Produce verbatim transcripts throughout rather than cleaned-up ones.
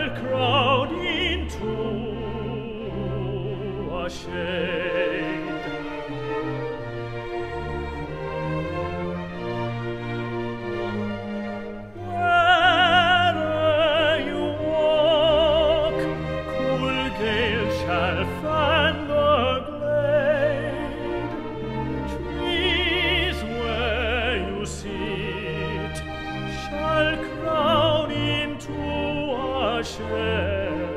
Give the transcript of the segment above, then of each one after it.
crowd into a shade. Where'er you walk, cool gale shall fan the glade. Trees where you sit shall crown into a shade.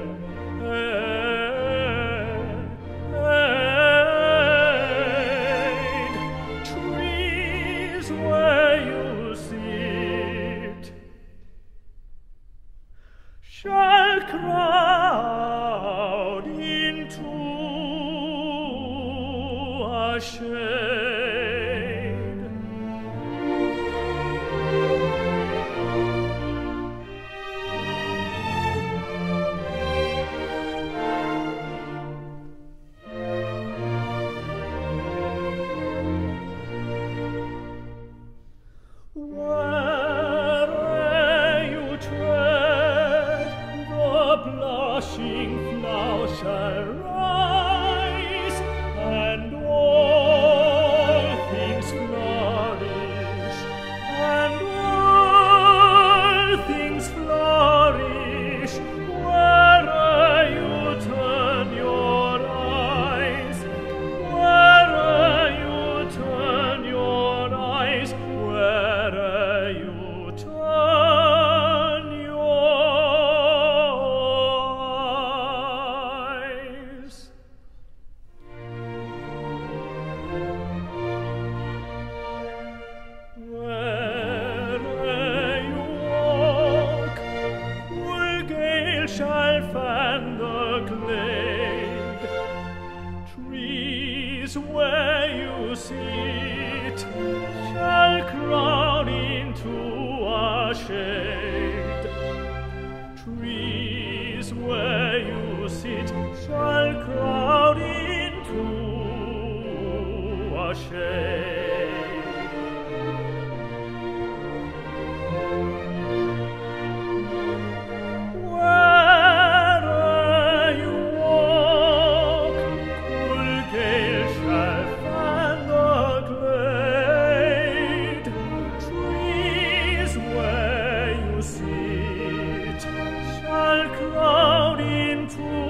Trees where you sit shall crowd into a shade. Where'er you tread, the blushing flower shall rise, and all things flourish, and all things flourish. Where'er you turn your eyes, where'er you turn your eyes, where'er you turn your eyes. Where'er you walk, cool gale shall fan the glade. Trees where you sit shall crown into a shade. Trees where you sit shall crowd into a shade. Where'er you walk, cool gale shall fan the glade. Trees where you sit shall crowd into